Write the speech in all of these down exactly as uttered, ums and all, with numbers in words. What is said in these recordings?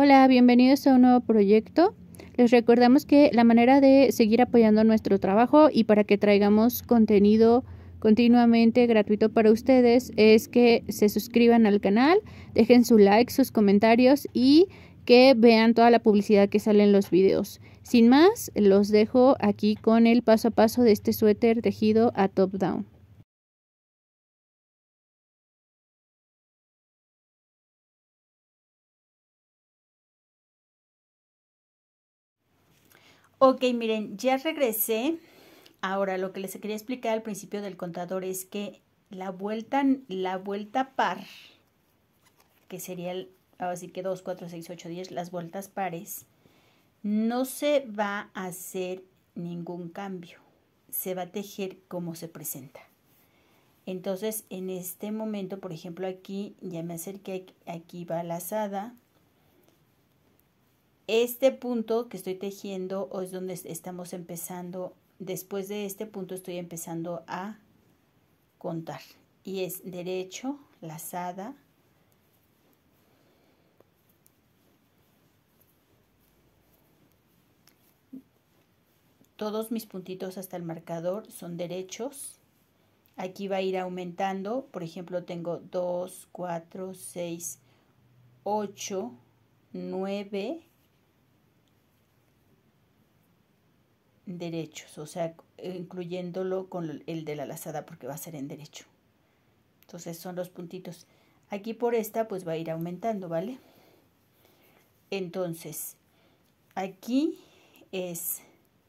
Hola, bienvenidos a un nuevo proyecto. Les recordamos que la manera de seguir apoyando nuestro trabajo y para que traigamos contenido continuamente gratuito para ustedes es que se suscriban al canal, dejen su like, sus comentarios y que vean toda la publicidad que sale en los videos. Sin más, los dejo aquí con el paso a paso de este suéter tejido a top down. Ok, miren, ya regresé. Ahora, lo que les quería explicar al principio del contador es que la vuelta, la vuelta par, que sería el, así que dos, cuatro, seis, ocho, diez, las vueltas pares, no se va a hacer ningún cambio. Se va a tejer como se presenta. Entonces, en este momento, por ejemplo, aquí ya me acerqué, aquí va lazada. Este punto que estoy tejiendo es donde estamos empezando. Después de este punto estoy empezando a contar. Y es derecho, lazada. Todos mis puntitos hasta el marcador son derechos. Aquí va a ir aumentando. Por ejemplo, tengo dos, cuatro, seis, ocho, nueve derechos. O sea, incluyéndolo con el de la lazada porque va a ser en derecho. Entonces son los puntitos. Aquí por esta pues va a ir aumentando, ¿vale? Entonces, aquí es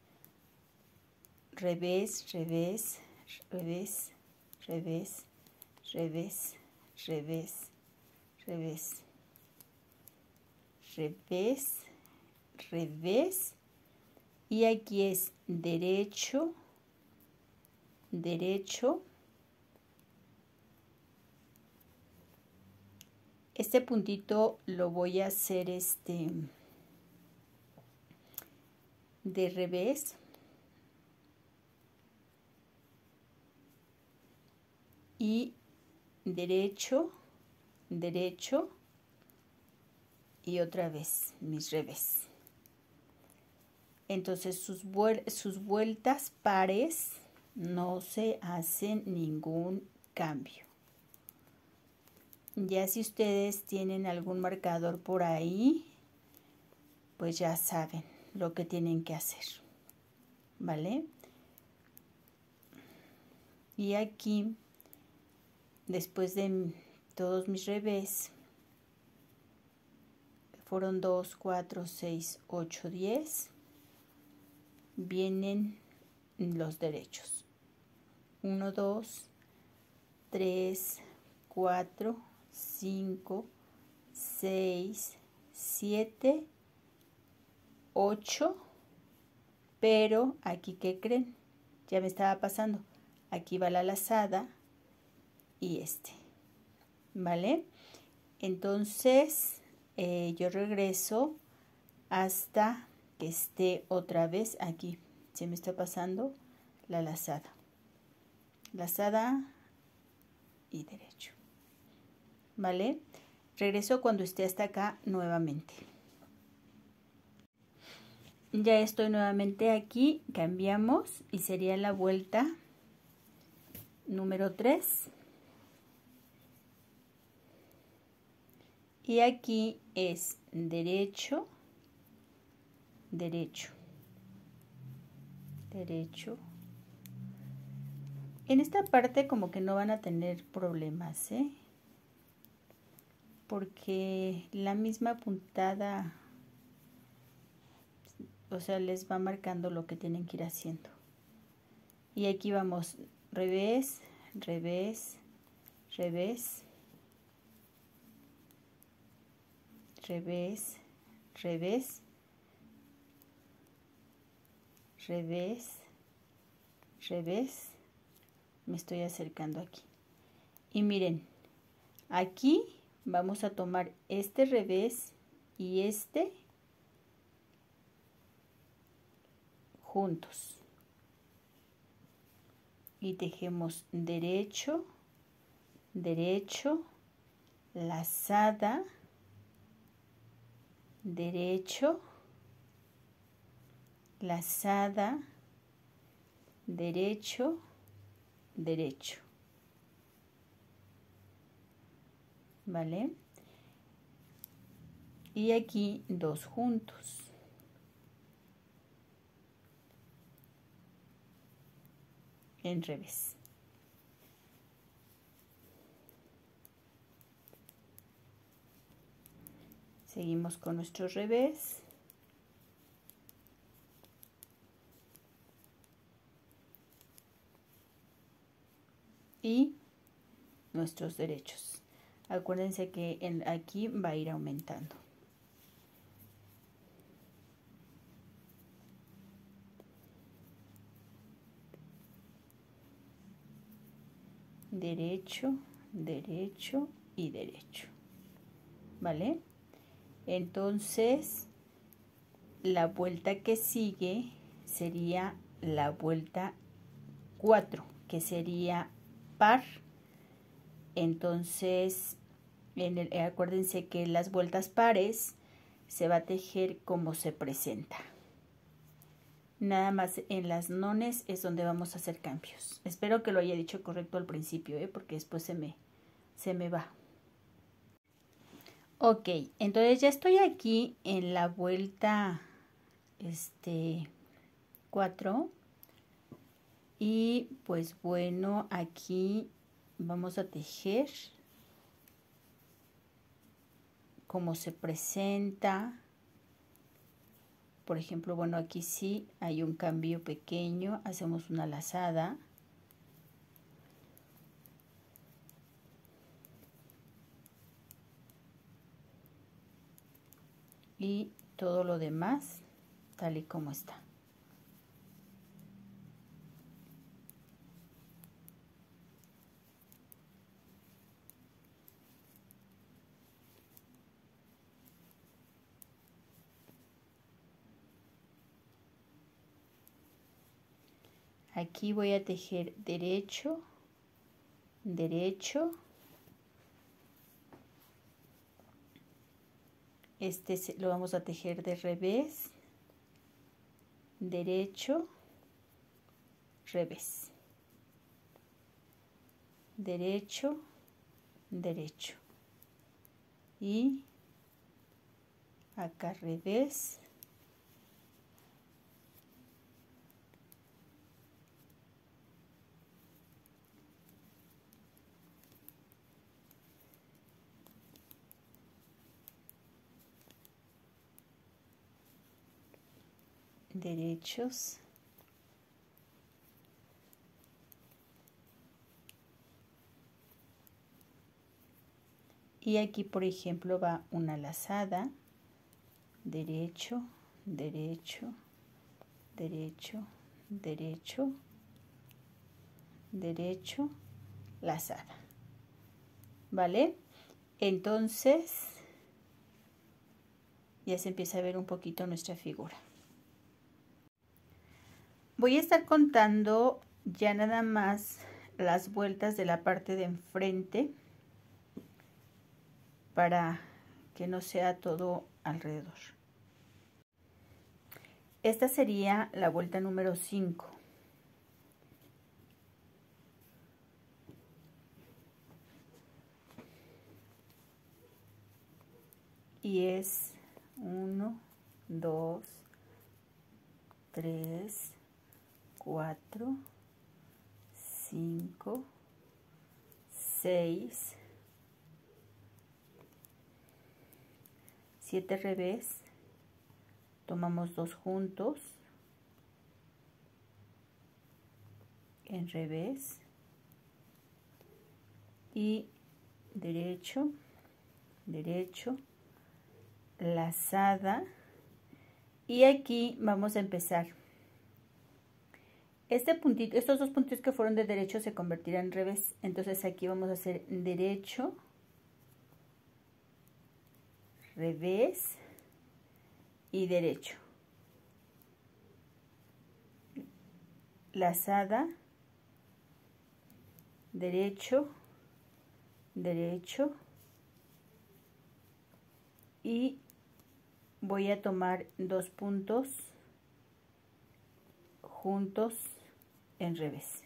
revés, revés, revés, revés, revés, revés, revés, revés, revés. Y aquí es derecho, derecho. Este puntito lo voy a hacer este de revés. Y derecho, derecho y otra vez mis revés. Entonces sus, vuel sus vueltas pares no se hacen ningún cambio. Ya si ustedes tienen algún marcador por ahí, pues ya saben lo que tienen que hacer, ¿vale? Y aquí, después de todos mis revés, fueron dos, cuatro, seis, ocho, diez, vienen los derechos. uno, dos, tres, cuatro, cinco, seis, siete, ocho, pero aquí, ¿qué creen? Ya me estaba pasando. Aquí va la lazada y este, ¿vale? Entonces, eh, yo regreso hasta que esté otra vez aquí. Se me está pasando la lazada. Lazada y derecho. ¿Vale? Regreso cuando esté hasta acá nuevamente. Ya estoy nuevamente aquí, cambiamos y sería la vuelta número tres. Y aquí es derecho, derecho, derecho. En esta parte como que no van a tener problemas, ¿eh? Porque la misma puntada, o sea, les va marcando lo que tienen que ir haciendo. Y aquí vamos revés, revés, revés, revés, revés, revés, revés. Me estoy acercando aquí. Y miren, aquí vamos a tomar este revés y este juntos. Y tejemos derecho, derecho, lazada, derecho, lazada, derecho, derecho, ¿vale? Y aquí dos juntos. En revés. Seguimos con nuestro revés. Y nuestros derechos. Acuérdense que en, aquí va a ir aumentando. Derecho, derecho y derecho. ¿Vale? Entonces, la vuelta que sigue sería la vuelta cuatro, que sería par. Entonces, en el, acuérdense que las vueltas pares se va a tejer como se presenta. Nada más en las nones es donde vamos a hacer cambios. Espero que lo haya dicho correcto al principio, ¿eh? Porque después se me, se me va. Ok, entonces ya estoy aquí en la vuelta este, cuatro. Y pues bueno, aquí vamos a tejer como se presenta. Por ejemplo, bueno, aquí sí hay un cambio pequeño, hacemos una lazada. Y todo lo demás tal y como está. Aquí voy a tejer derecho, derecho. Este lo vamos a tejer de revés, derecho, revés, derecho, derecho. Y acá revés. Derechos. Y aquí, por ejemplo, va una lazada, derecho, derecho, derecho, derecho, derecho, lazada. ¿Vale? Entonces, ya se empieza a ver un poquito nuestra figura. Voy a estar contando ya nada más las vueltas de la parte de enfrente para que no sea todo alrededor. Esta sería la vuelta número cinco. Y es uno, dos, tres, cuatro, cinco, seis, siete revés, tomamos dos juntos, en revés y derecho, derecho, lazada, y aquí vamos a empezar. Este puntito, estos dos puntitos que fueron de derecho se convertirán en revés, entonces aquí vamos a hacer derecho, revés y derecho, lazada, derecho, derecho y voy a tomar dos puntos juntos en revés.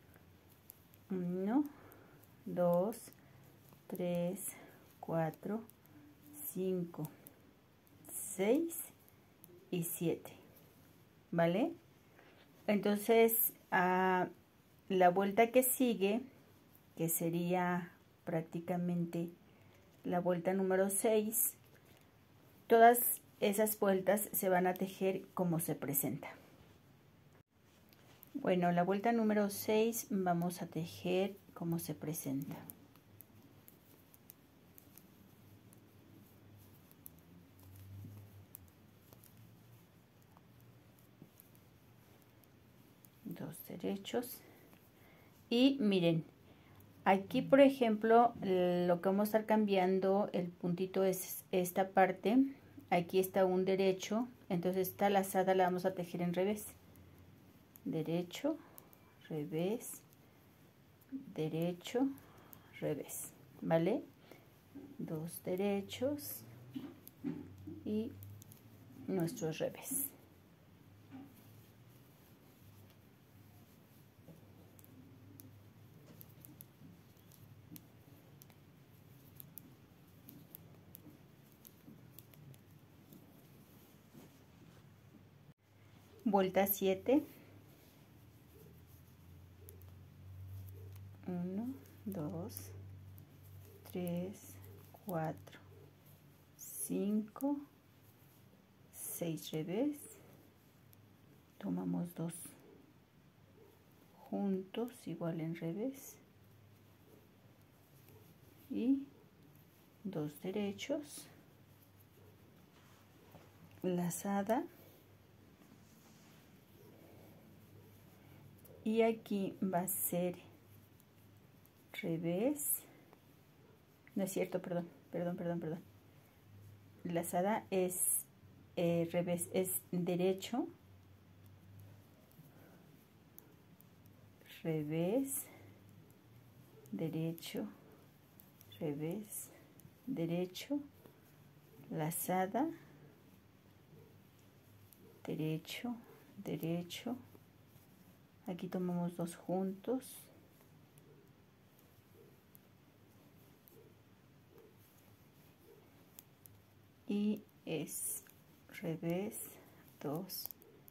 Uno, dos, tres, cuatro, cinco, seis y siete, ¿vale? Entonces, a la vuelta que sigue, que sería prácticamente la vuelta número seis, todas esas vueltas se van a tejer como se presenta. Bueno, la vuelta número seis vamos a tejer como se presenta. Dos derechos. Y miren, aquí por ejemplo, lo que vamos a estar cambiando, el puntito es esta parte. Aquí está un derecho, entonces esta lazada la vamos a tejer en revés. Derecho, revés, derecho, revés, ¿vale? Dos derechos y nuestro revés. Vuelta siete. uno, dos, tres, cuatro, cinco, seis revés. Tomamos dos juntos, igual en revés. Y dos derechos. Lazada. Y aquí va a ser revés, no es cierto, perdón, perdón, perdón, perdón. Lazada es eh, revés, es derecho, revés, derecho, revés, derecho, lazada, derecho, derecho. Aquí tomamos dos juntos. Y es revés, dos,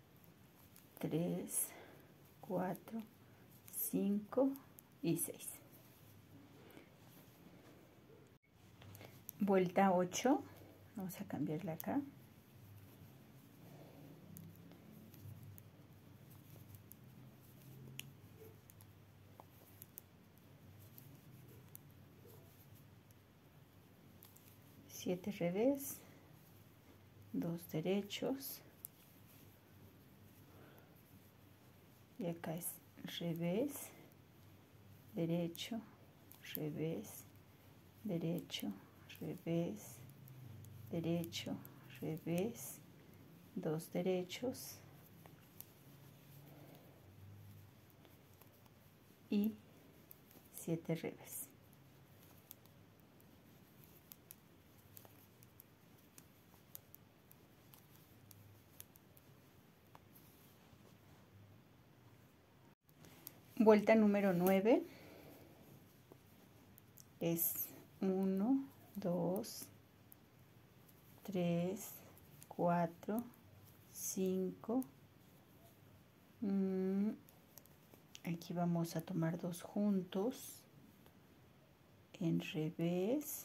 tres, cuatro, cinco y seis. Vuelta ocho. Vamos a cambiarla acá. Siete revés, dos derechos, y acá es revés, derecho, revés, derecho, revés, derecho, revés, dos derechos y siete revés. Vuelta número nueve es uno, dos, tres, cuatro, cinco. Mm, aquí vamos a tomar dos juntos en revés.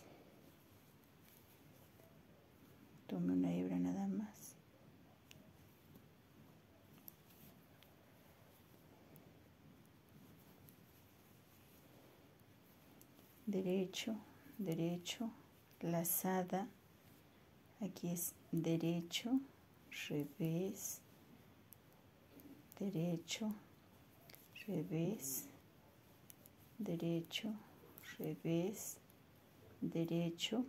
Tome una hebra nada más. Derecho, derecho, lazada. Aquí es derecho, revés, derecho, revés, derecho, revés, derecho.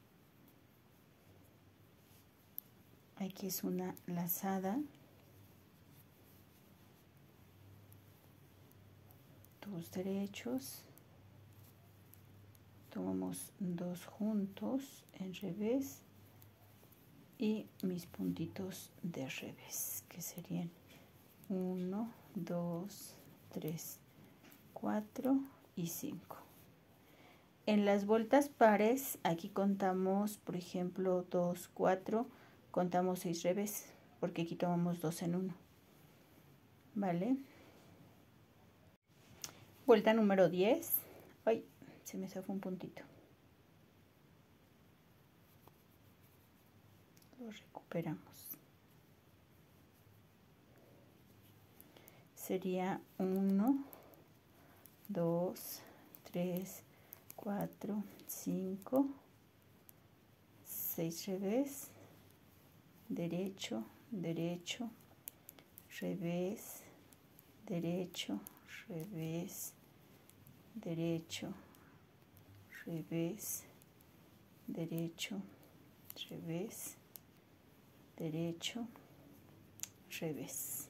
Aquí es una lazada, dos derechos, tomamos dos juntos en revés y mis puntitos de revés, que serían uno, dos, tres, cuatro y cinco. En las vueltas pares, aquí contamos, por ejemplo, dos, cuatro, contamos seis revés, porque aquí tomamos dos en uno, ¿vale? Vuelta número diez. Ay, se me zafó un puntito. Lo recuperamos. Sería uno, dos, tres, cuatro, cinco, seis revés, derecho, derecho, revés, derecho, revés, derecho, revés, derecho, revés, derecho, revés.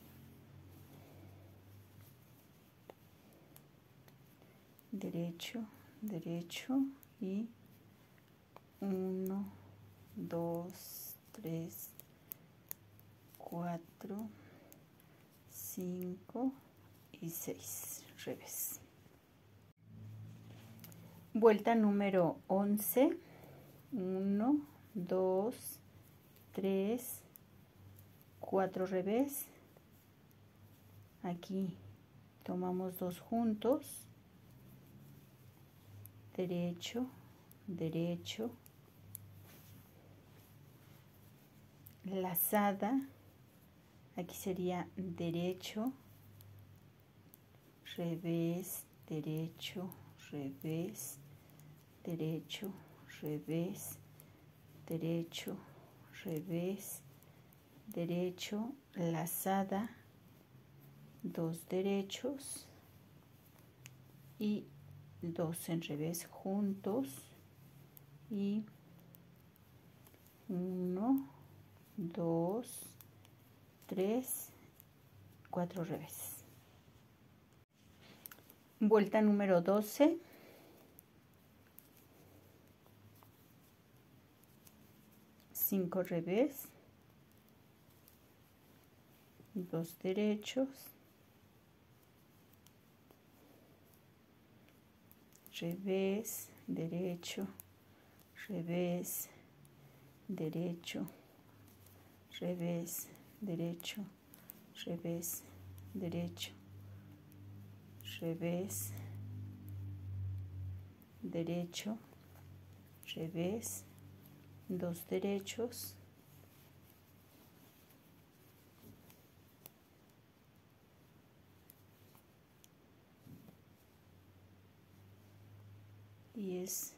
Derecho, derecho y uno, dos, tres, cuatro, cinco y seis, revés. Vuelta número once, uno, dos, tres, cuatro revés. Aquí tomamos dos juntos, derecho, derecho, lazada, aquí sería derecho, revés, derecho, revés, derecho, revés, derecho, revés, derecho, lazada, dos derechos y dos en revés juntos y uno, dos, tres, cuatro revés. Vuelta número doce. cinco revés, dos derechos, revés, derecho, revés, derecho, revés, derecho, revés, derecho, revés, derecho, revés, dos derechos, y es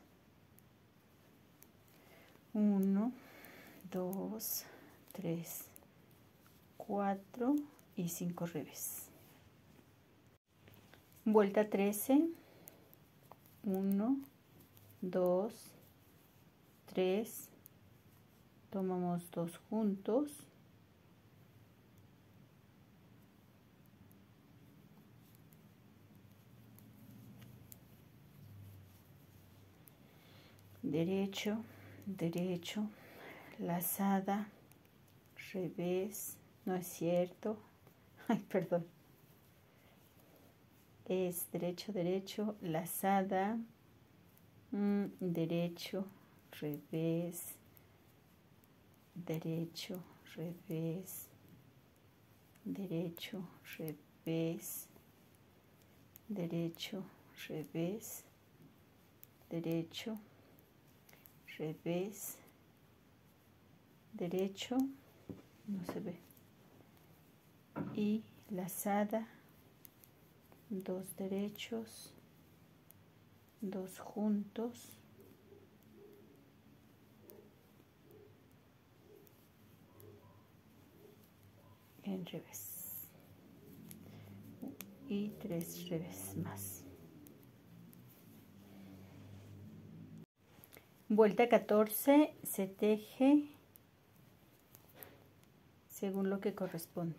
uno, dos, tres, cuatro y cinco revés. Vuelta trece, uno, dos, tres, tomamos dos juntos, derecho, derecho, lazada, revés, no es cierto, ay, perdón, es derecho, derecho, lazada, mmm, derecho, revés, derecho, revés, derecho, revés, derecho, revés, derecho, revés, derecho, no se ve, y lazada, dos derechos, dos juntos, en revés y tres revés más. Vuelta catorce, se teje según lo que corresponde.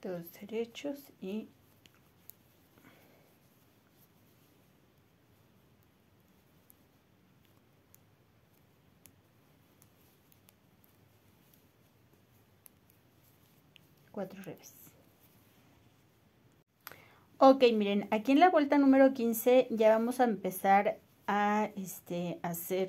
dos derechos y cuatro revés. Ok, miren, aquí en la vuelta número quince ya vamos a empezar a este, hacer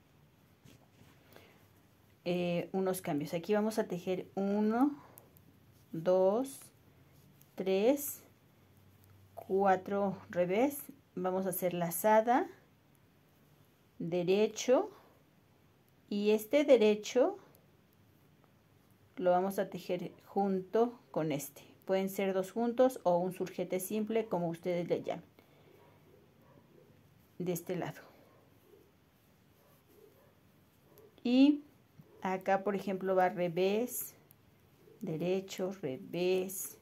eh, unos cambios. Aquí vamos a tejer uno, dos, tres, cuatro revés. Vamos a hacer lazada, derecho, y este derecho lo vamos a tejer junto con este. Pueden ser dos juntos o un surjete simple, como ustedes le llamen. De este lado. Y acá, por ejemplo, va revés, derecho, revés,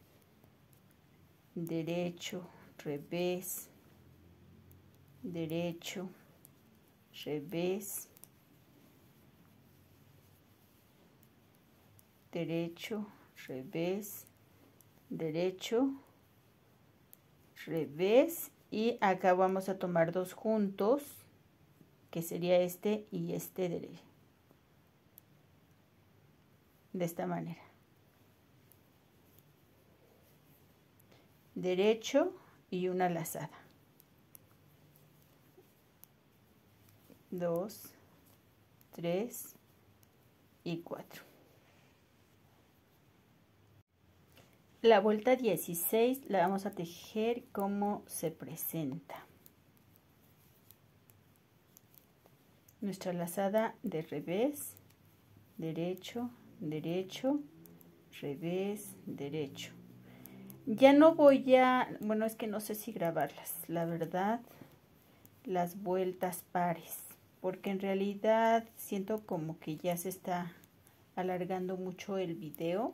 derecho, revés, derecho, revés, derecho, revés, derecho, revés, y acá vamos a tomar dos juntos, que sería este y este derecho, de esta manera. Derecho y una lazada. Dos, tres y cuatro. La vuelta dieciséis la vamos a tejer como se presenta. Nuestra lazada de revés, derecho, derecho, revés, derecho. Ya no voy a, bueno, es que no sé si grabarlas, la verdad, las vueltas pares, porque en realidad siento como que ya se está alargando mucho el video.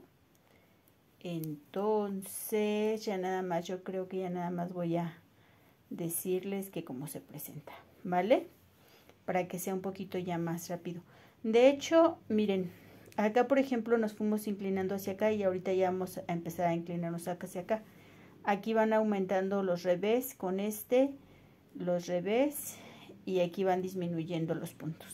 Entonces ya nada más, yo creo que ya nada más voy a decirles que cómo se presenta, ¿vale? Para que sea un poquito ya más rápido. De hecho, miren, acá por ejemplo nos fuimos inclinando hacia acá y ahorita ya vamos a empezar a inclinarnos hacia acá. Aquí van aumentando los revés con este, los revés, y aquí van disminuyendo los puntos.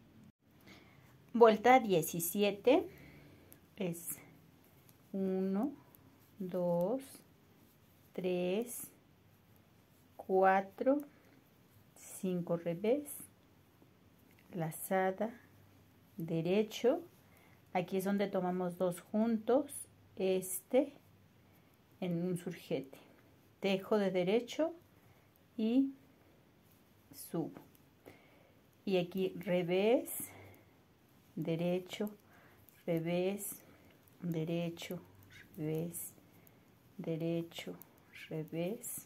Vuelta diecisiete es uno, dos, tres, cuatro, cinco revés, lazada, derecho. Aquí es donde tomamos dos juntos, este en un surjete, tejo de derecho y subo, y aquí revés, derecho, revés, derecho, revés, derecho, revés,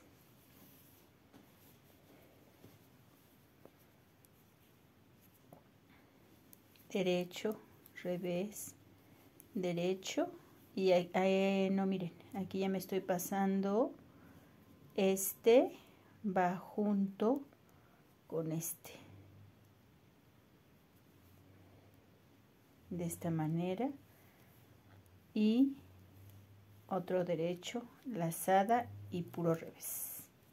derecho, revés, derecho, y eh, no, miren, aquí ya me estoy pasando, este va junto con este, de esta manera, y otro derecho, lazada y puro revés.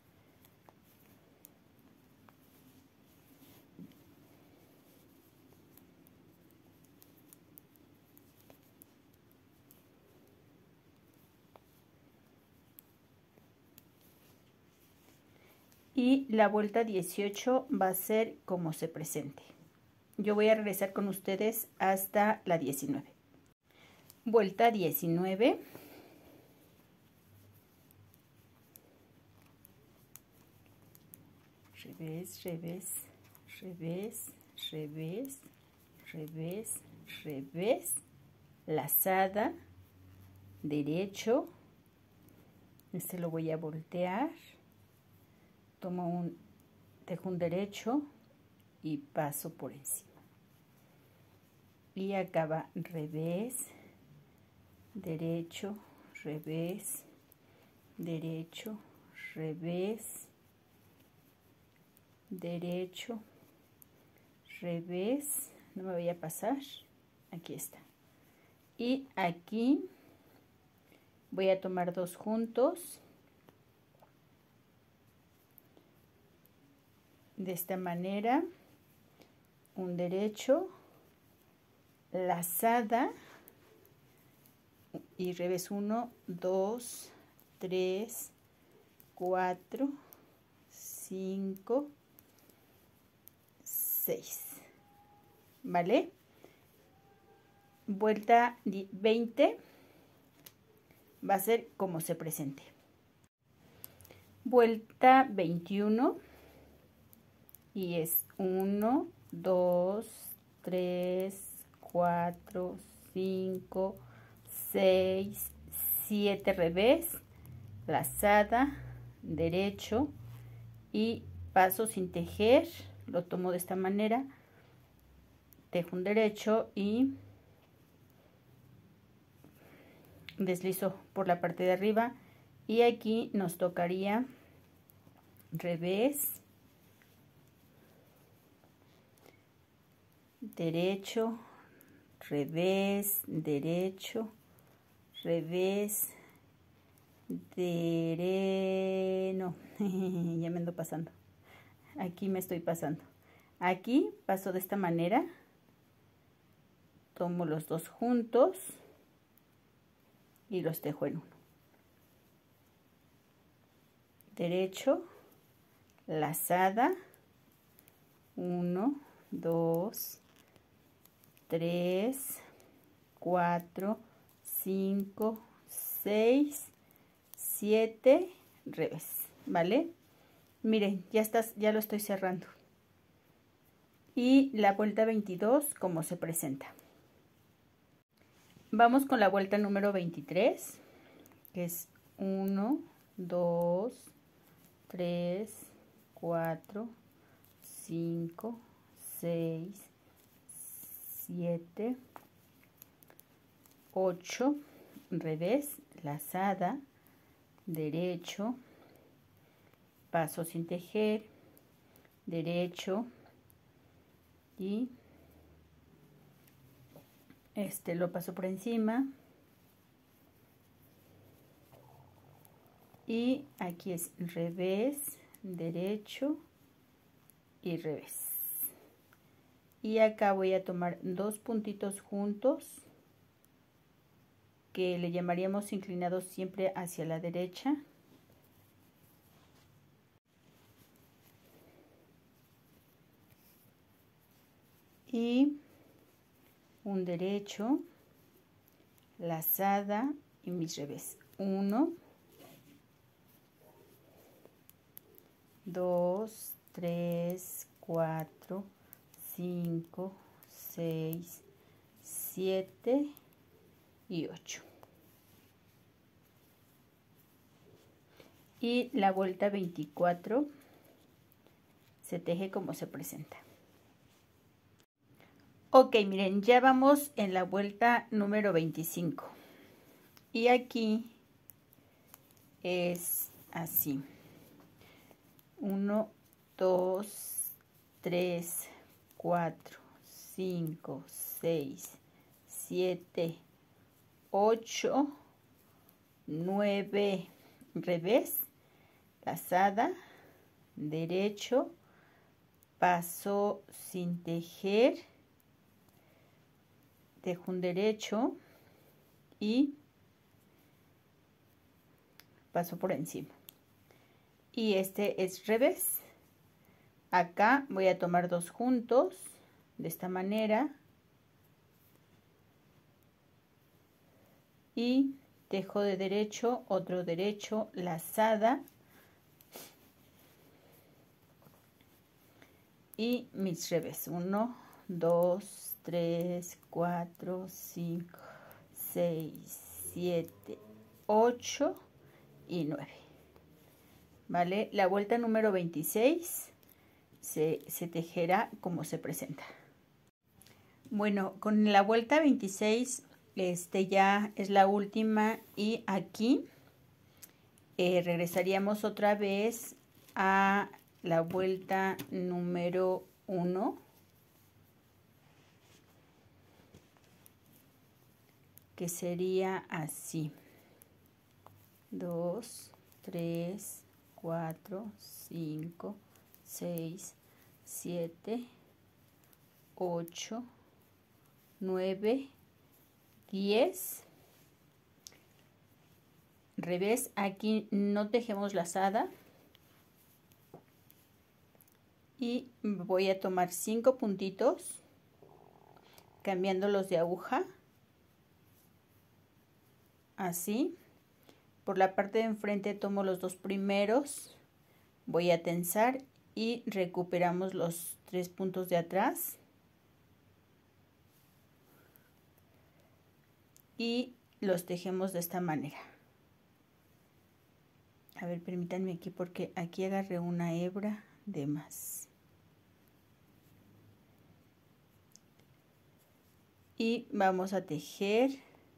Y la vuelta dieciocho va a ser como se presente. Yo voy a regresar con ustedes hasta la diecinueve. Vuelta diecinueve. Revés, revés, revés, revés, revés, revés, lazada, derecho. Este lo voy a voltear. Tomo un tejo un derecho y paso por encima. Y acaba revés, derecho, revés, derecho, revés, derecho, revés, no me voy a pasar, aquí está. Y aquí Voy a tomar dos juntos. De esta manera, un derecho, lazada y revés uno, dos, tres, cuatro, cinco, seis, ¿vale? Vuelta veinte va a ser como se presente. Vuelta veintiuno y es uno, dos, tres, cuatro, cinco, seis, siete revés, lazada, derecho y paso sin tejer. Lo tomo de esta manera, tejo un derecho y deslizo por la parte de arriba, y aquí nos tocaría revés, derecho, revés, derecho, revés, derecho, no, ya me ando pasando, aquí me estoy pasando, aquí paso de esta manera, tomo los dos juntos y los tejo en uno, derecho, lazada, uno, dos, tres, cuatro, cinco, seis, siete, revés, ¿vale? Miren, ya estás, ya lo estoy cerrando. Y la vuelta veintidós, como se presenta. Vamos con la vuelta número veintitrés, que es uno, dos, tres, cuatro, cinco, seis, siete, ocho, revés, lazada, derecho, paso sin tejer, derecho y este lo paso por encima, y aquí es revés, derecho y revés, y acá voy a tomar dos puntitos juntos que le llamaríamos inclinados siempre hacia la derecha, y un derecho, lazada y mis revés, uno, dos, tres, cuatro, cinco, seis, siete y ocho. Y la vuelta veinticuatro se teje como se presenta. Ok, miren, ya vamos en la vuelta número veinticinco. Y aquí es así. uno, dos, tres, cuatro, cinco, seis, siete, ocho, nueve, revés, lazada, derecho, paso sin tejer, tejo un derecho y paso por encima. Y este es revés. Acá voy a tomar dos juntos de esta manera y tejo de derecho, otro derecho, lazada y mis revés, uno, dos, tres, cuatro, cinco, seis, siete, ocho y nueve. ¿Vale? La vuelta número veintiséis se, se tejerá como se presenta. Bueno, con la vuelta veintiséis este ya es la última, y aquí eh, regresaríamos otra vez a la vuelta número uno, que sería así. dos, tres, cuatro, cinco, seis, siete, ocho, nueve, diez. Revés, aquí no tejemos lazada. Y voy a tomar cinco puntitos, cambiándolos de aguja. Así. Por la parte de enfrente tomo los dos primeros, voy a tensar y recuperamos los tres puntos de atrás. Y los tejemos de esta manera. A ver, permítanme aquí porque aquí agarré una hebra de más. Y vamos a tejer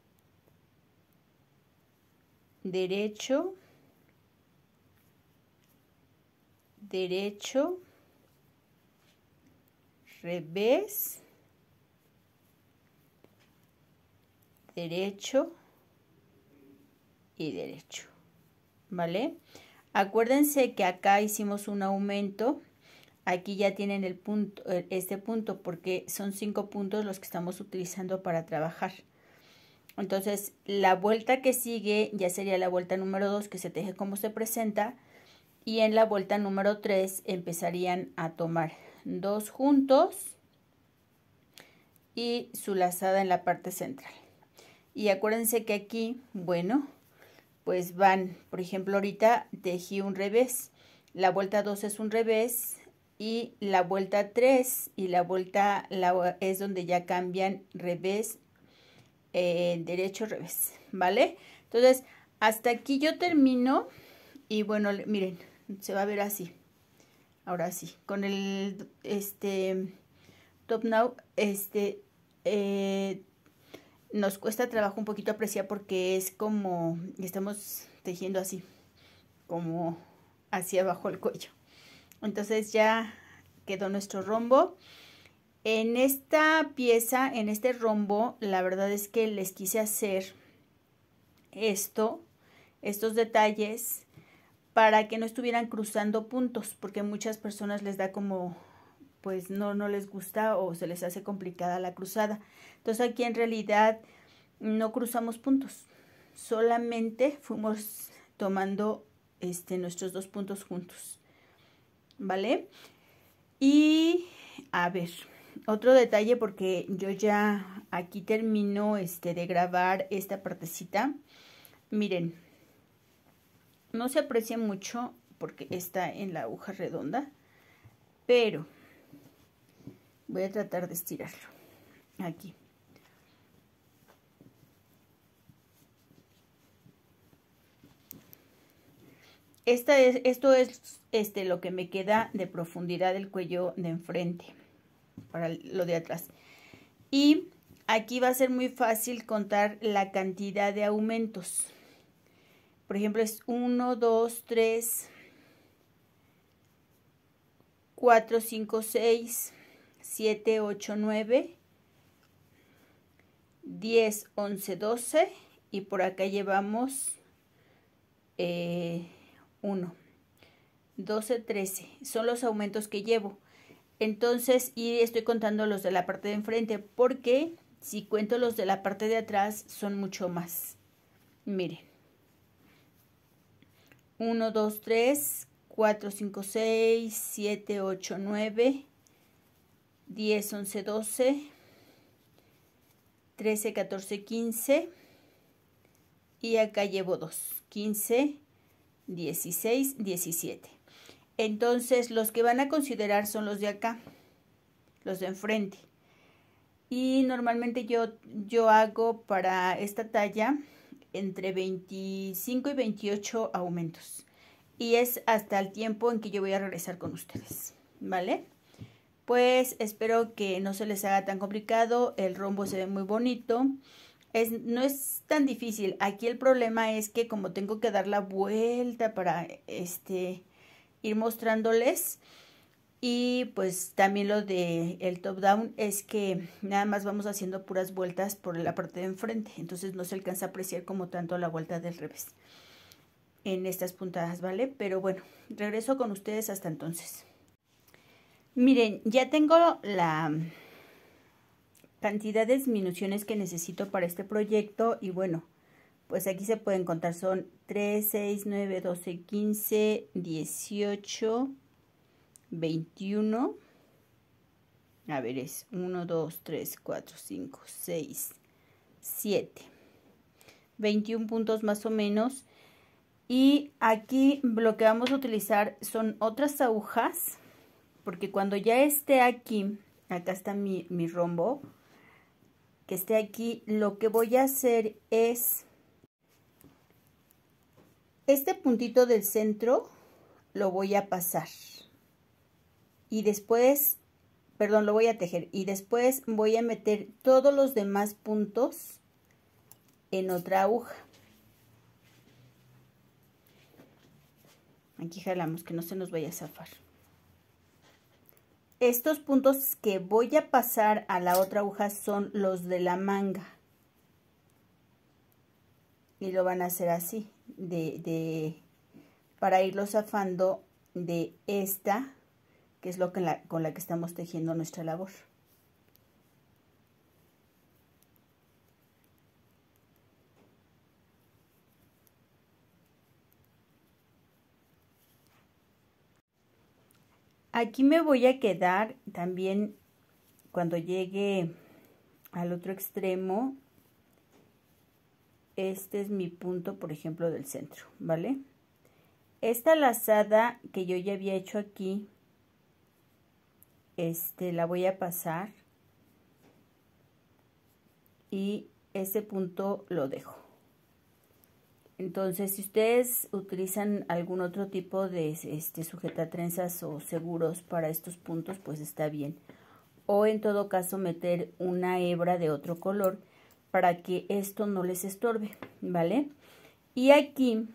derecho, derecho, revés, derecho y derecho, ¿vale? Acuérdense que acá hicimos un aumento, aquí ya tienen el punto, este punto, porque son cinco puntos los que estamos utilizando para trabajar. Entonces, la vuelta que sigue ya sería la vuelta número dos, que se teje como se presenta, y en la vuelta número tres empezarían a tomar dos juntos y su lazada en la parte central. Y acuérdense que aquí, bueno, pues van, por ejemplo, ahorita tejí un revés, la vuelta dos es un revés y la vuelta tres y la vuelta la, es donde ya cambian revés, eh, derecho, revés, ¿vale? Entonces, hasta aquí yo termino y bueno, miren, se va a ver así. Ahora sí, con el este top now, este eh, nos cuesta trabajo un poquito apreciar porque es como estamos tejiendo así, como hacia abajo el cuello. Entonces ya quedó nuestro rombo. En esta pieza, en este rombo, la verdad es que les quise hacer esto, estos detalles, para que no estuvieran cruzando puntos, porque a muchas personas les da como, pues no, no les gusta o se les hace complicada la cruzada. Entonces aquí en realidad no cruzamos puntos, solamente fuimos tomando este, nuestros dos puntos juntos, ¿vale? Y a ver, otro detalle, porque yo ya aquí termino este, de grabar esta partecita. Miren, no se aprecia mucho porque está en la aguja redonda, pero voy a tratar de estirarlo aquí. Esta es, esto es este, lo que me queda de profundidad del cuello de enfrente para lo de atrás. Y aquí va a ser muy fácil contar la cantidad de aumentos. Por ejemplo, es uno, dos, tres, cuatro, cinco, seis, siete, ocho, nueve, diez, once, doce y por acá llevamos eh, uno, doce, trece. Son los aumentos que llevo. Entonces, y estoy contando los de la parte de enfrente, porque si cuento los de la parte de atrás son mucho más. Miren. uno, dos, tres, cuatro, cinco, seis, siete, ocho, nueve, diez, once, doce, trece, catorce, quince. Y acá llevo dos, quince, dieciséis, diecisiete. Entonces, los que van a considerar son los de acá, los de enfrente. Y normalmente yo, yo hago para esta talla entre veinticinco y veintiocho aumentos. Y es hasta el tiempo en que yo voy a regresar con ustedes, ¿vale? Pues espero que no se les haga tan complicado. El rombo se ve muy bonito. Es, no es tan difícil. Aquí el problema es que como tengo que dar la vuelta para este... ir mostrándoles, y pues también lo de el top down es que nada más vamos haciendo puras vueltas por la parte de enfrente, entonces no se alcanza a apreciar como tanto la vuelta del revés. en estas puntadas, ¿vale? Pero bueno, regreso con ustedes hasta entonces. Miren, ya tengo la cantidad de disminuciones que necesito para este proyecto y bueno, pues aquí se pueden contar, son tres, seis, nueve, doce, quince, dieciocho, veintiuno, a ver, es uno, dos, tres, cuatro, cinco, seis, siete, veintiún puntos más o menos. Y aquí lo que vamos a utilizar son otras agujas, porque cuando ya esté aquí, acá está mi, mi rombo, que esté aquí, lo que voy a hacer es este puntito del centro lo voy a pasar y después, perdón, lo voy a tejer y después voy a meter todos los demás puntos en otra aguja. Aquí jalamos que no se nos vaya a zafar. Estos puntos que voy a pasar a la otra aguja son los de la manga. Y lo van a hacer así, de, de, para irlo zafando de esta, que es lo que la, con la que estamos tejiendo nuestra labor. Aquí me voy a quedar también cuando llegue al otro extremo. Este es mi punto, por ejemplo, del centro, ¿vale? Esta lazada que yo ya había hecho aquí, este, la voy a pasar y ese punto lo dejo. Entonces, si ustedes utilizan algún otro tipo de este, sujetatrenzas o seguros para estos puntos, pues está bien. O en todo caso meter una hebra de otro color para que esto no les estorbe, ¿vale? Y aquí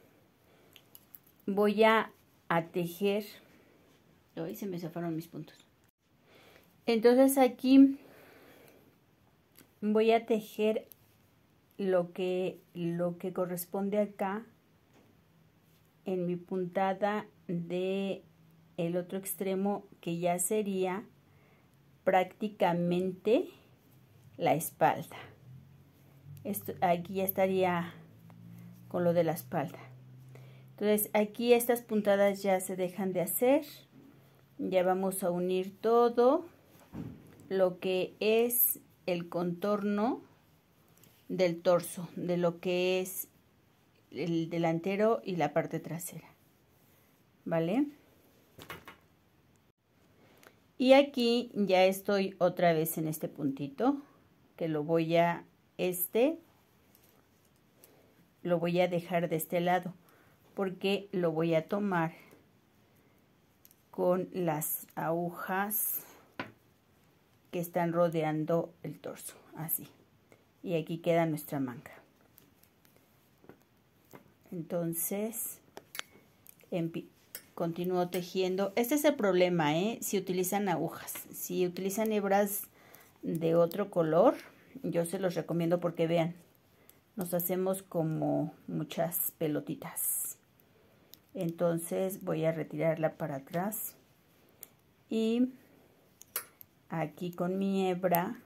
voy a, a tejer. Hoy se me zafaron mis puntos. Entonces aquí voy a tejer lo que, lo que corresponde acá en mi puntada de el otro extremo, que ya sería prácticamente la espalda. Esto, aquí ya estaría con lo de la espalda. Entonces aquí estas puntadas ya se dejan de hacer. Ya vamos a unir todo lo que es el contorno del torso, de lo que es el delantero y la parte trasera, ¿vale? Y aquí ya estoy otra vez en este puntito, que lo voy a, este, lo voy a dejar de este lado, porque lo voy a tomar con las agujas que están rodeando el torso, así. Y aquí queda nuestra manga. Entonces, continúo tejiendo. Este es el problema, ¿eh? Si utilizan agujas. Si utilizan hebras de otro color, yo se los recomiendo porque vean, nos hacemos como muchas pelotitas. Entonces voy a retirarla para atrás. Y aquí con mi hebra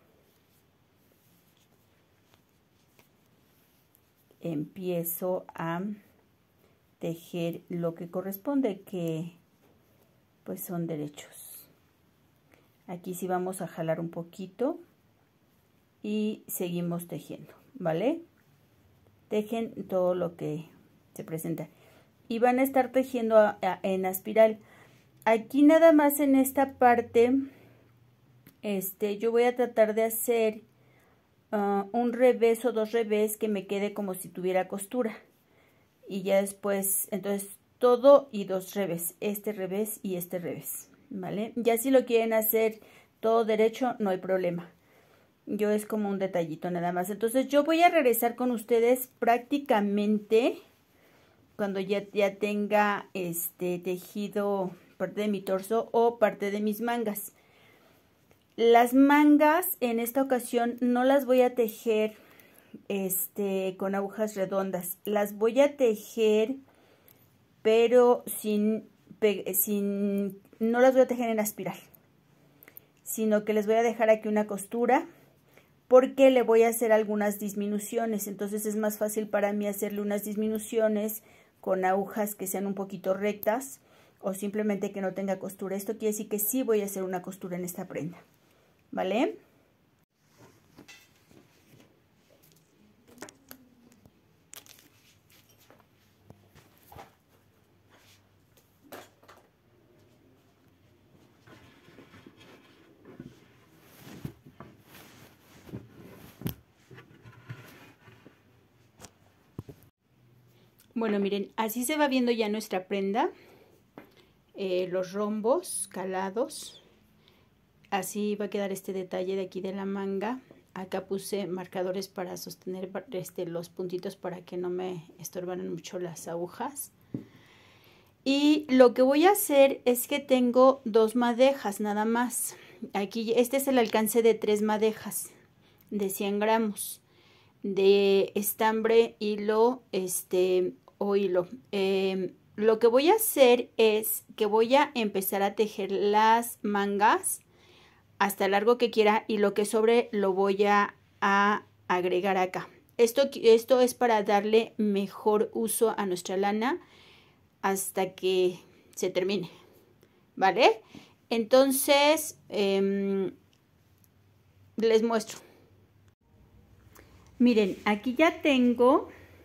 empiezo a tejer lo que corresponde, que pues son derechos. Aquí sí vamos a jalar un poquito y seguimos tejiendo, ¿vale? Tejen todo lo que se presenta y van a estar tejiendo a, a, en espiral. Aquí nada más en esta parte, este, yo voy a tratar de hacer Uh, un revés o dos revés que me quede como si tuviera costura, y ya después, entonces todo y dos revés, este revés y este revés, ¿vale? Ya si lo quieren hacer todo derecho, no hay problema. Yo es como un detallito nada más. Entonces yo voy a regresar con ustedes prácticamente cuando ya, ya tenga este tejido parte de mi torso o parte de mis mangas. Las mangas en esta ocasión no las voy a tejer este, con agujas redondas. Las voy a tejer pero sin, sin, no las voy a tejer en espiral, sino que les voy a dejar aquí una costura porque le voy a hacer algunas disminuciones. Entonces es más fácil para mí hacerle unas disminuciones con agujas que sean un poquito rectas o simplemente que no tenga costura. Esto quiere decir que sí voy a hacer una costura en esta prenda, ¿vale? Bueno, miren, así se va viendo ya nuestra prenda, eh, los rombos calados, así va a quedar este detalle de aquí de la manga. Acá puse marcadores para sostener este, los puntitos para que no me estorbaran mucho las agujas. Y lo que voy a hacer es que tengo dos madejas nada más. Aquí este es el alcance de tres madejas de cien gramos de estambre, hilo, este... o hilo. Eh, lo que voy a hacer es que voy a empezar a tejer las mangas hasta el largo que quiera y lo que sobre lo voy a, a agregar acá. Esto, esto es para darle mejor uso a nuestra lana hasta que se termine, ¿vale? Entonces, eh, les muestro. Miren, aquí ya tengo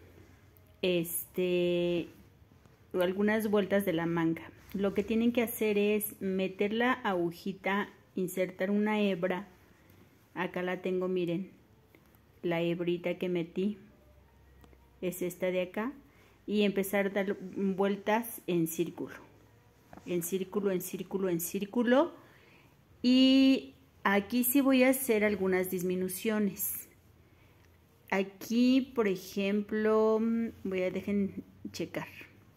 este algunas vueltas de la manga. Lo que tienen que hacer es meter la agujita, insertar una hebra. Acá la tengo, miren, la hebrita que metí es esta de acá, y empezar a dar vueltas en círculo, en círculo, en círculo, en círculo. Y aquí sí voy a hacer algunas disminuciones. Aquí, por ejemplo, voy a dejar checar.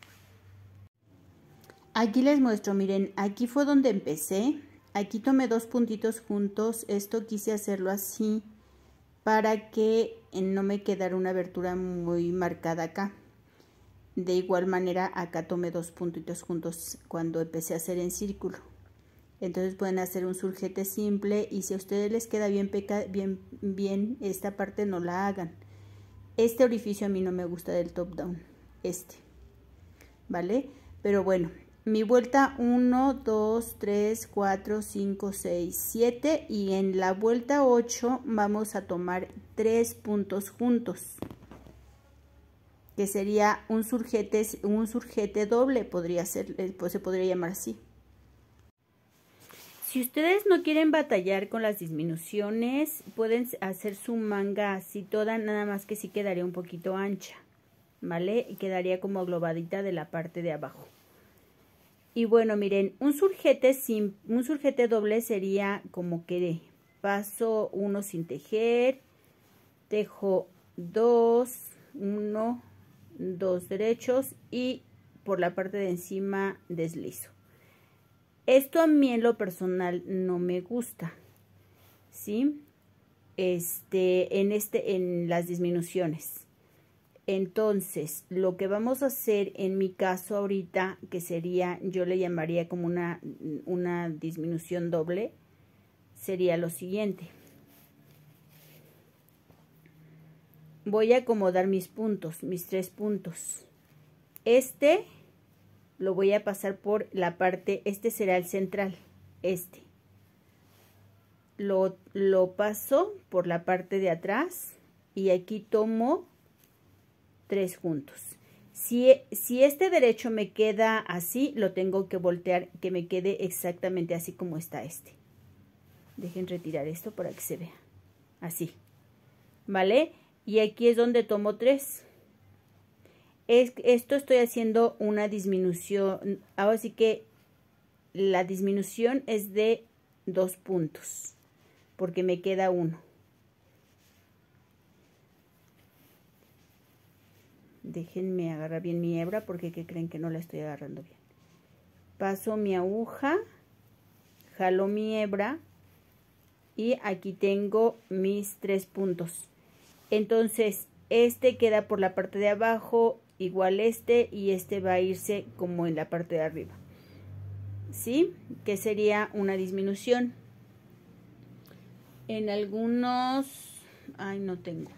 Aquí les muestro, miren, aquí fue donde empecé. Aquí tomé dos puntitos juntos. Esto quise hacerlo así para que no me quedara una abertura muy marcada acá. De igual manera, acá tomé dos puntitos juntos cuando empecé a hacer en círculo. Entonces pueden hacer un surjete simple, y si a ustedes les queda bien, peca, bien, bien esta parte, no la hagan. Este orificio a mí no me gusta del top down, este, ¿vale? Pero bueno, mi vuelta uno, dos, tres, cuatro, cinco, seis, siete, y en la vuelta ocho vamos a tomar tres puntos juntos, que sería un surjete, un surjete doble, podría ser, pues se podría llamar así. Si ustedes no quieren batallar con las disminuciones, pueden hacer su manga así toda, nada más que sí quedaría un poquito ancha, ¿vale? Y quedaría como aglobadita de la parte de abajo. Y bueno, miren, un surjete, sin, un surjete doble sería como que paso uno sin tejer, tejo dos, uno, dos derechos y por la parte de encima deslizo. Esto a mí en lo personal no me gusta, ¿sí? Este, en, este, en las disminuciones. Entonces, lo que vamos a hacer en mi caso ahorita, que sería, yo le llamaría como una, una disminución doble, sería lo siguiente. Voy a acomodar mis puntos, mis tres puntos. Este lo voy a pasar por la parte, este será el central, este. Lo, lo paso por la parte de atrás y aquí tomo tres juntos. Si, si este derecho me queda así, lo tengo que voltear, que me quede exactamente así como está este. Dejen retirar esto para que se vea. Así, ¿vale? Y aquí es donde tomo tres. Es, esto estoy haciendo una disminución. Ahora sí que la disminución es de dos puntos, porque me queda uno. Déjenme agarrar bien mi hebra, porque ¿qué creen que no la estoy agarrando bien? Paso mi aguja, jalo mi hebra y aquí tengo mis tres puntos. Entonces este queda por la parte de abajo igual este y este va a irse como en la parte de arriba, ¿sí? Que sería una disminución. En algunos, ay, no tengo.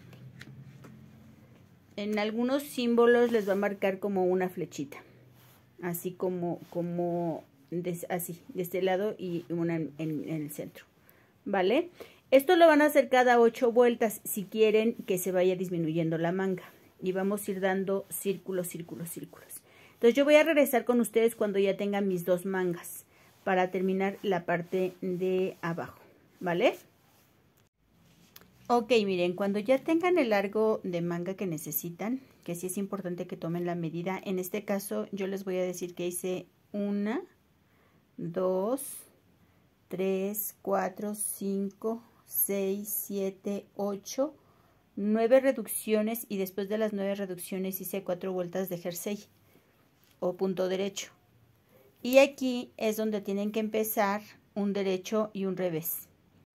En algunos símbolos les va a marcar como una flechita, así como, como de, así, de este lado y una en, en, en el centro, ¿vale? Esto lo van a hacer cada ocho vueltas si quieren que se vaya disminuyendo la manga. Y vamos a ir dando círculos, círculos, círculos. Entonces yo voy a regresar con ustedes cuando ya tenga mis dos mangas para terminar la parte de abajo, ¿vale? Ok, miren, cuando ya tengan el largo de manga que necesitan, que sí es importante que tomen la medida. En este caso yo les voy a decir que hice una, dos, tres, cuatro, cinco, seis, siete, ocho, nueve reducciones y después de las nueve reducciones hice cuatro vueltas de jersey o punto derecho. Y aquí es donde tienen que empezar un derecho y un revés.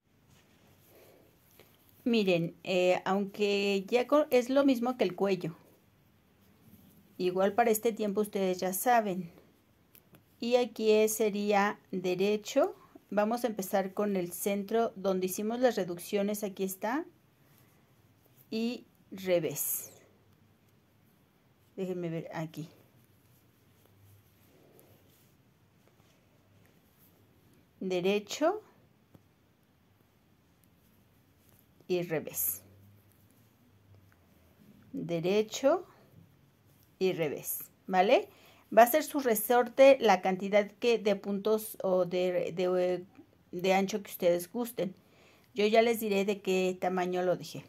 Miren, eh, aunque ya es lo mismo que el cuello, igual para este tiempo ustedes ya saben. Y aquí sería derecho. Vamos a empezar con el centro donde hicimos las reducciones, aquí está. Y revés. Déjenme ver aquí. Derecho y revés. Derecho y revés, ¿vale? Va a ser su resorte la cantidad que de puntos o de, de, de ancho que ustedes gusten. Yo ya les diré de qué tamaño lo dejé.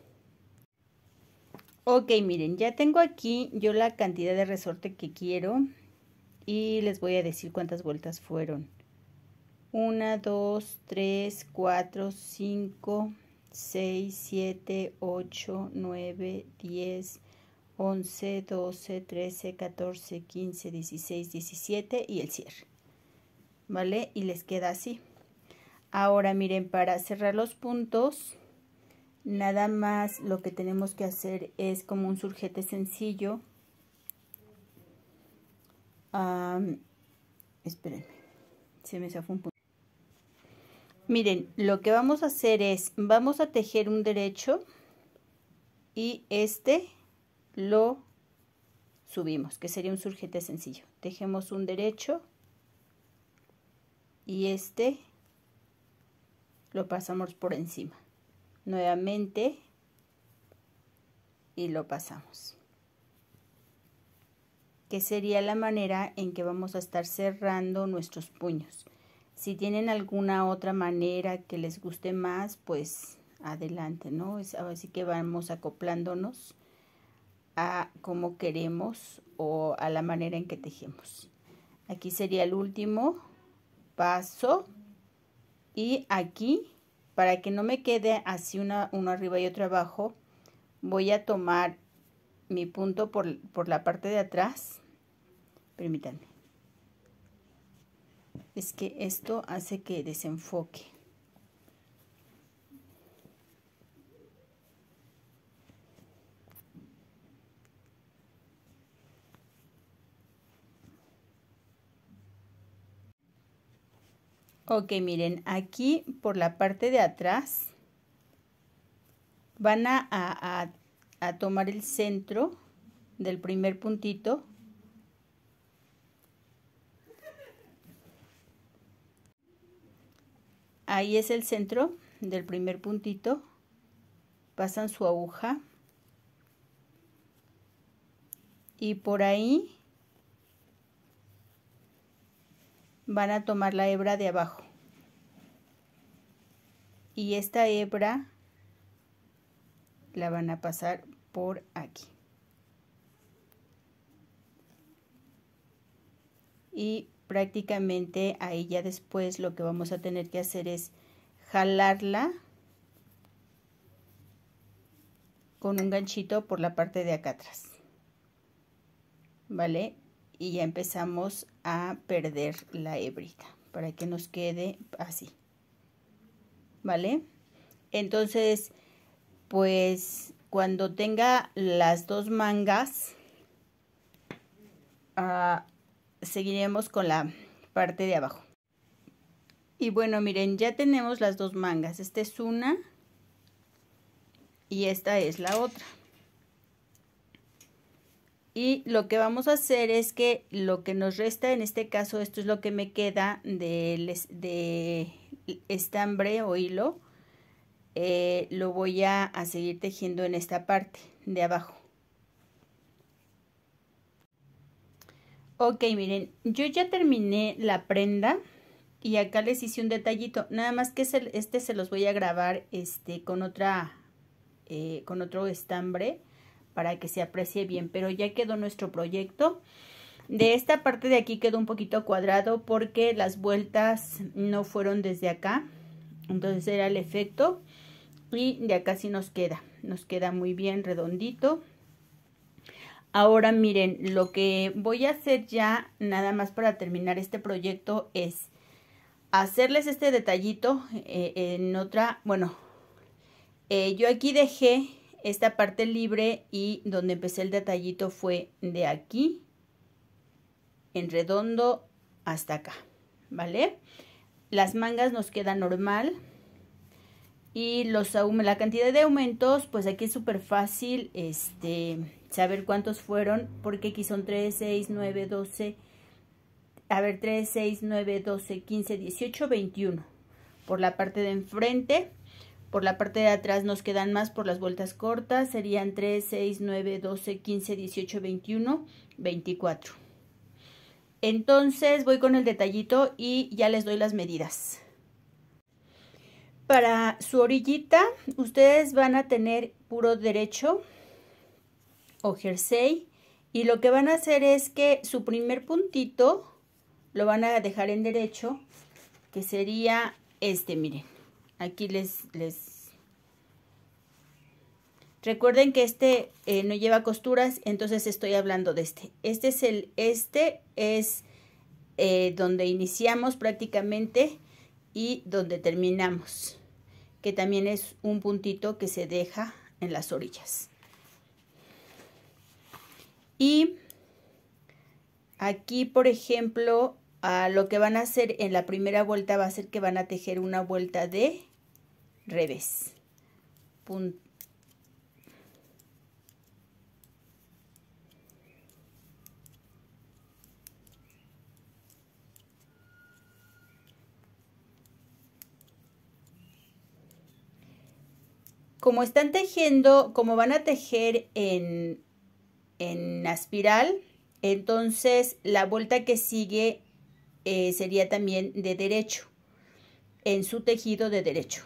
Ok, miren, ya tengo aquí yo la cantidad de resorte que quiero y les voy a decir cuántas vueltas fueron. una, dos, tres, cuatro, cinco, seis, siete, ocho, nueve, diez, once, doce, trece, catorce, quince, dieciséis, diecisiete y el cierre, ¿vale? Y les queda así. Ahora miren, para cerrar los puntos, nada más lo que tenemos que hacer es como un surjete sencillo. Um, espérenme, se me zafó un punto. Miren, lo que vamos a hacer es, vamos a tejer un derecho y este lo subimos, que sería un surjete sencillo. Tejemos un derecho y este lo pasamos por encima. Nuevamente y lo pasamos. Que sería la manera en que vamos a estar cerrando nuestros puños. Si tienen alguna otra manera que les guste más, pues adelante, ¿no? Así que vamos acoplándonos a como queremos o a la manera en que tejemos. Aquí sería el último paso y aquí, para que no me quede así una, uno arriba y otro abajo, voy a tomar mi punto por, por la parte de atrás. Permítanme. Es que esto hace que desenfoque. Ok, miren, aquí por la parte de atrás van a, a, a tomar el centro del primer puntito. Ahí es el centro del primer puntito. Pasan su aguja. Y por ahí van a tomar la hebra de abajo. Y esta hebra la van a pasar por aquí. Y prácticamente ahí ya después lo que vamos a tener que hacer es jalarla con un ganchito por la parte de acá atrás, ¿vale? Y ya empezamos a perder la hebrita para que nos quede así, ¿vale? Entonces, pues cuando tenga las dos mangas, uh, seguiremos con la parte de abajo. Y bueno, miren, ya tenemos las dos mangas. Esta es una y esta es la otra. Y lo que vamos a hacer es que lo que nos resta, en este caso, esto es lo que me queda de, de estambre o hilo, eh, lo voy a, a seguir tejiendo en esta parte de abajo. Ok, miren, yo ya terminé la prenda y acá les hice un detallito. Nada más que este se los voy a grabar este, con, otra, eh, con otro estambre para que se aprecie bien. Pero ya quedó nuestro proyecto. De esta parte de aquí quedó un poquito cuadrado porque las vueltas no fueron desde acá. Entonces era el efecto. Y de acá sí nos queda. Nos queda muy bien redondito. Ahora miren, lo que voy a hacer ya, nada más para terminar este proyecto, es hacerles este detallito eh, en otra, bueno, eh, yo aquí dejé esta parte libre y donde empecé el detallito fue de aquí, en redondo, hasta acá, ¿vale? Las mangas nos quedan normal. Y los la cantidad de aumentos, pues aquí es súper fácil este, saber cuántos fueron, porque aquí son tres, seis, nueve, doce, a ver, tres, seis, nueve, doce, quince, dieciocho, veintiuno. Por la parte de enfrente, por la parte de atrás nos quedan más por las vueltas cortas, serían tres, seis, nueve, doce, quince, dieciocho, veintiuno, veinticuatro. Entonces voy con el detallito y ya les doy las medidas. Para su orillita, ustedes van a tener puro derecho o jersey. Y lo que van a hacer es que su primer puntito lo van a dejar en derecho, que sería este, miren. Aquí les... les... Recuerden que este eh, no lleva costuras, entonces estoy hablando de este. Este es, el, este es eh, donde iniciamos prácticamente y donde terminamos, que también es un puntito que se deja en las orillas. Y aquí, por ejemplo, a lo que van a hacer en la primera vuelta va a ser que van a tejer una vuelta de revés. Punto. Como están tejiendo, como van a tejer en, en espiral, entonces la vuelta que sigue eh, sería también de derecho, en su tejido de derecho.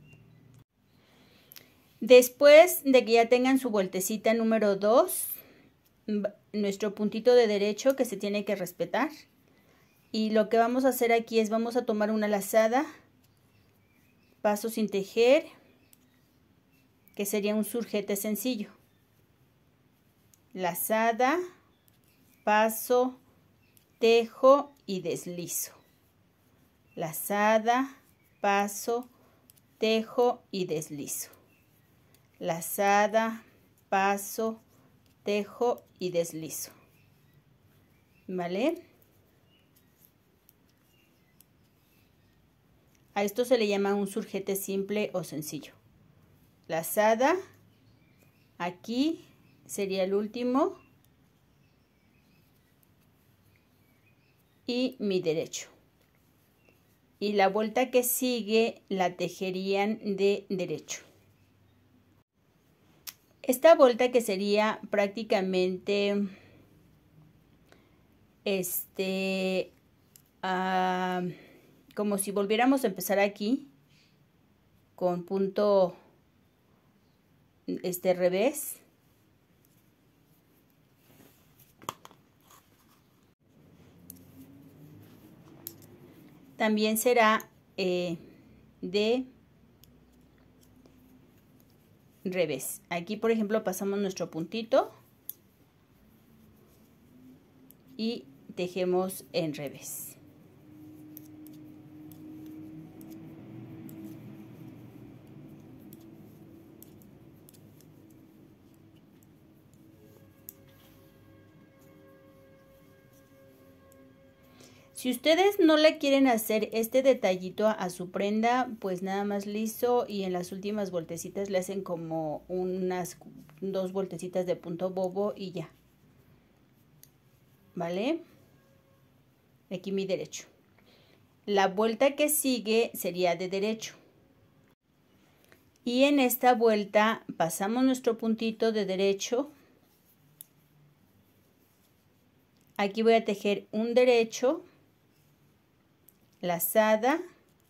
Después de que ya tengan su vueltecita número dos, nuestro puntito de derecho que se tiene que respetar. Y lo que vamos a hacer aquí es vamos a tomar una lazada, paso sin tejer, que sería un surjete sencillo. Lazada, paso, tejo y deslizo. Lazada, paso, tejo y deslizo. Lazada, paso, tejo y deslizo. ¿Vale? A esto se le llama un surjete simple o sencillo. Lazada, aquí sería el último y mi derecho. Y la vuelta que sigue la tejerían de derecho. Esta vuelta que sería prácticamente este uh, como si volviéramos a empezar aquí con punto este revés. También será eh, de revés. Aquí, por ejemplo, pasamos nuestro puntito y tejemos en revés. Si ustedes no le quieren hacer este detallito a su prenda, pues nada más liso y en las últimas vueltecitas le hacen como unas dos vueltecitas de punto bobo y ya. ¿Vale? Aquí mi derecho. La vuelta que sigue sería de derecho. Y en esta vuelta pasamos nuestro puntito de derecho. Aquí voy a tejer un derecho, lazada,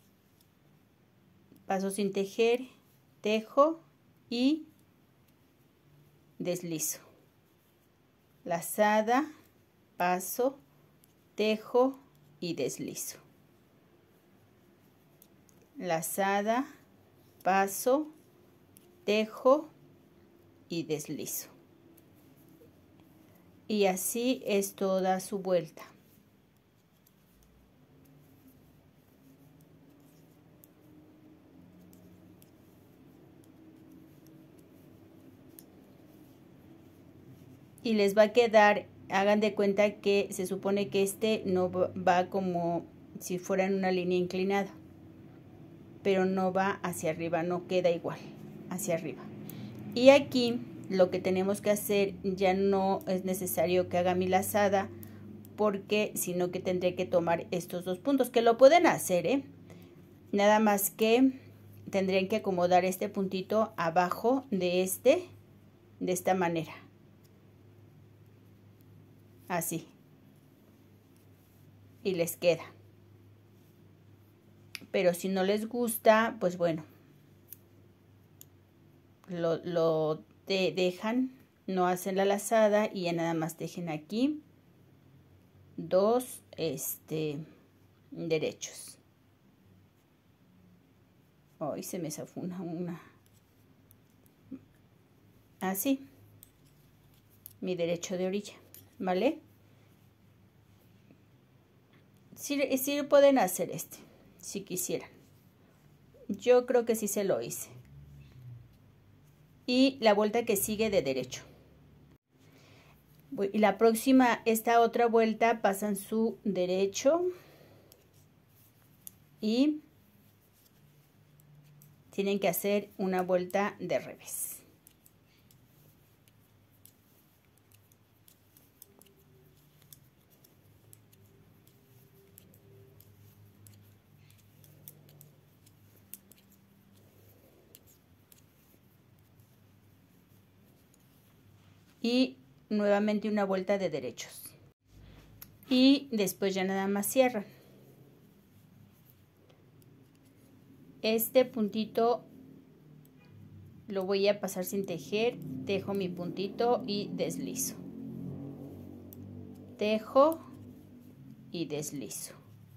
paso sin tejer, tejo y deslizo. Lazada, paso, tejo y deslizo. Lazada, paso, tejo y deslizo. Y así es toda su vuelta. Y les va a quedar, hagan de cuenta que se supone que este no va como si fuera en una línea inclinada, pero no va hacia arriba, no queda igual hacia arriba. Y aquí lo que tenemos que hacer, ya no es necesario que haga mi lazada, porque sino que tendré que tomar estos dos puntos, que lo pueden hacer, ¿eh? Nada más que tendrían que acomodar este puntito abajo de este, de esta manera. Así. Y les queda. Pero si no les gusta, pues bueno, lo, lo de, dejan, no hacen la lazada y ya nada más tejen aquí dos este, derechos. Hoy se me zafó una, una. Así. Mi derecho de orilla, ¿vale? Sí, sí pueden hacer este, si quisieran. Yo creo que sí se lo hice. Y la vuelta que sigue de derecho. Y la próxima, esta otra vuelta, pasan su derecho y tienen que hacer una vuelta de revés. Y nuevamente una vuelta de derechos. Y después ya nada más cierran. Este puntito lo voy a pasar sin tejer, tejo mi puntito y deslizo. Tejo y deslizo.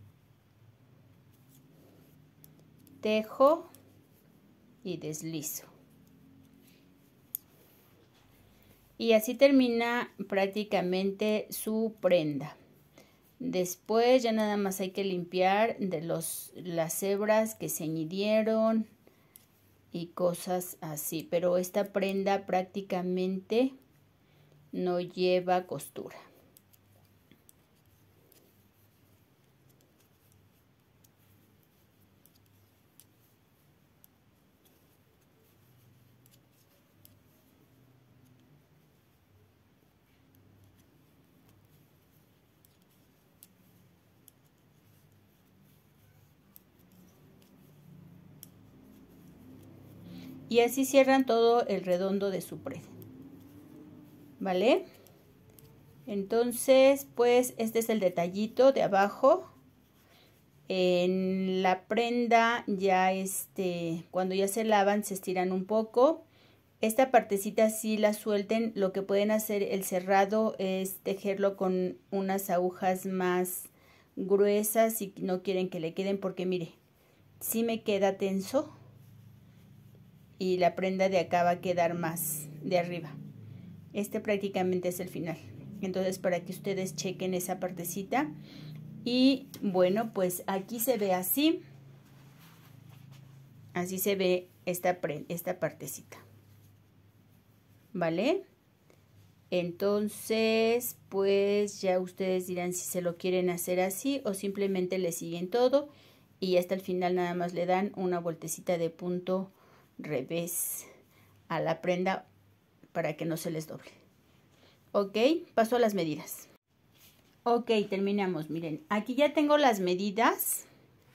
Tejo y deslizo. Y así termina prácticamente su prenda. Después ya nada más hay que limpiar de los, las hebras que se añadieron y cosas así. Pero esta prenda prácticamente no lleva costura. Y así cierran todo el redondo de su prenda. ¿Vale? Entonces, pues este es el detallito de abajo. En la prenda ya este, cuando ya se lavan se estiran un poco. Esta partecita sí la suelten. Lo que pueden hacer el cerrado es tejerlo con unas agujas más gruesas si no quieren que le queden, porque mire, sí me queda tenso. Y la prenda de acá va a quedar más de arriba. Este prácticamente es el final. Entonces, para que ustedes chequen esa partecita. Y bueno, pues aquí se ve así. Así se ve esta, esta partecita. ¿Vale? Entonces, pues ya ustedes dirán si se lo quieren hacer así o simplemente le siguen todo y hasta el final nada más le dan una vueltecita de punto revés a la prenda para que no se les doble. Ok, paso a las medidas. Ok, terminamos. Miren, aquí ya tengo las medidas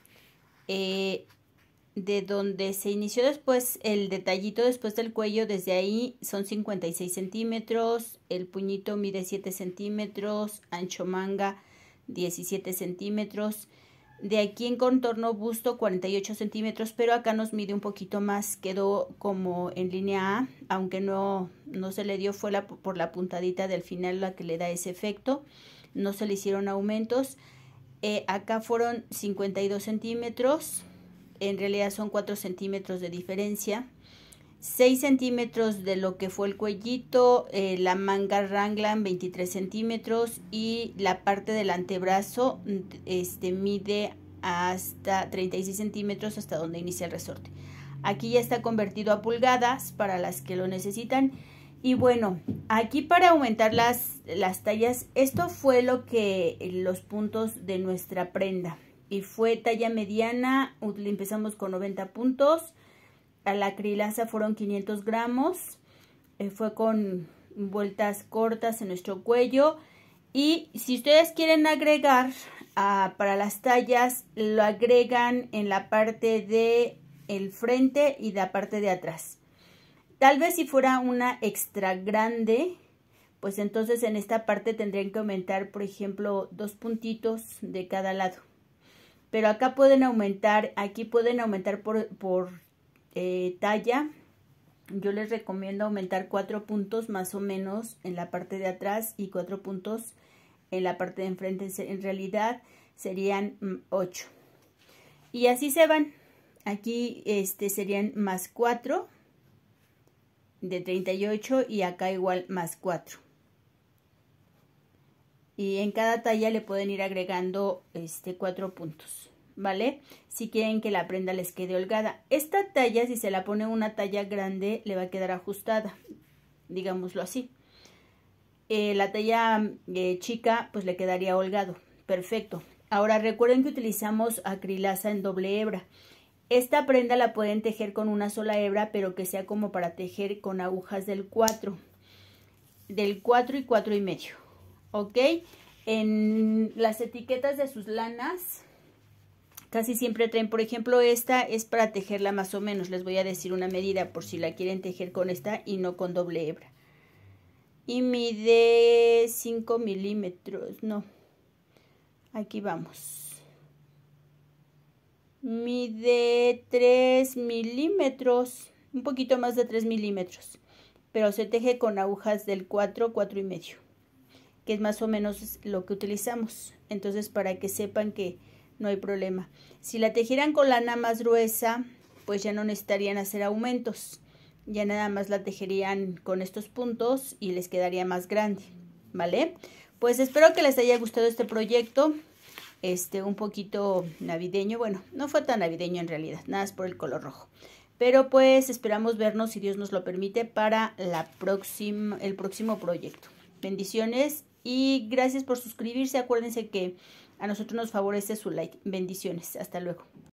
eh, de donde se inició después el detallito después del cuello. Desde ahí son cincuenta y seis centímetros, el puñito mide siete centímetros, ancho manga diecisiete centímetros, de aquí en contorno busto cuarenta y ocho centímetros, pero acá nos mide un poquito más, quedó como en línea A, aunque no, no se le dio, fue la, por la puntadita del final la que le da ese efecto, no se le hicieron aumentos. Eh, acá fueron cincuenta y dos centímetros, en realidad son cuatro centímetros de diferencia, seis centímetros de lo que fue el cuellito, eh, la manga raglan veintitrés centímetros y la parte del antebrazo este, mide hasta treinta y seis centímetros hasta donde inicia el resorte. Aquí ya está convertido a pulgadas para las que lo necesitan. Y bueno, aquí para aumentar las, las tallas, esto fue lo que los puntos de nuestra prenda. Y fue talla mediana, empezamos con noventa puntos. A la acrilasa fueron quinientos gramos, eh, fue con vueltas cortas en nuestro cuello. Y si ustedes quieren agregar uh, para las tallas, lo agregan en la parte de el frente y la parte de atrás. Tal vez si fuera una extra grande, pues entonces en esta parte tendrían que aumentar, por ejemplo, dos puntitos de cada lado. Pero acá pueden aumentar, aquí pueden aumentar por... por Eh, talla. Yo les recomiendo aumentar cuatro puntos más o menos en la parte de atrás y cuatro puntos en la parte de enfrente. En realidad serían ocho. Y así se van. Aquí este serían más cuatro de treinta y ocho y acá igual más cuatro. Y en cada talla le pueden ir agregando este cuatro puntos. ¿Vale? Si quieren que la prenda les quede holgada. Esta talla, si se la pone una talla grande, le va a quedar ajustada, digámoslo así. Eh, la talla eh, chica, pues le quedaría holgado. Perfecto. Ahora recuerden que utilizamos acrilasa en doble hebra. Esta prenda la pueden tejer con una sola hebra, pero que sea como para tejer con agujas del cuatro. Del cuatro y cuatro y medio. ¿Ok? En las etiquetas de sus lanas casi siempre traen, por ejemplo, esta es para tejerla más o menos. Les voy a decir una medida por si la quieren tejer con esta y no con doble hebra. Y mide cinco milímetros, no. Aquí vamos. Mide tres milímetros, un poquito más de tres milímetros. Pero se teje con agujas del cuatro, cuatro y medio. Que es más o menos lo que utilizamos. Entonces, para que sepan que no hay problema. Si la tejieran con lana más gruesa, pues ya no necesitarían hacer aumentos. Ya nada más la tejerían con estos puntos y les quedaría más grande. ¿Vale? Pues espero que les haya gustado este proyecto. Este, un poquito navideño. Bueno, no fue tan navideño en realidad. Nada más por el color rojo. Pero pues esperamos vernos, si Dios nos lo permite, para la próxima, el próximo proyecto. Bendiciones y gracias por suscribirse. Acuérdense que a nosotros nos favorece su like. Bendiciones. Hasta luego.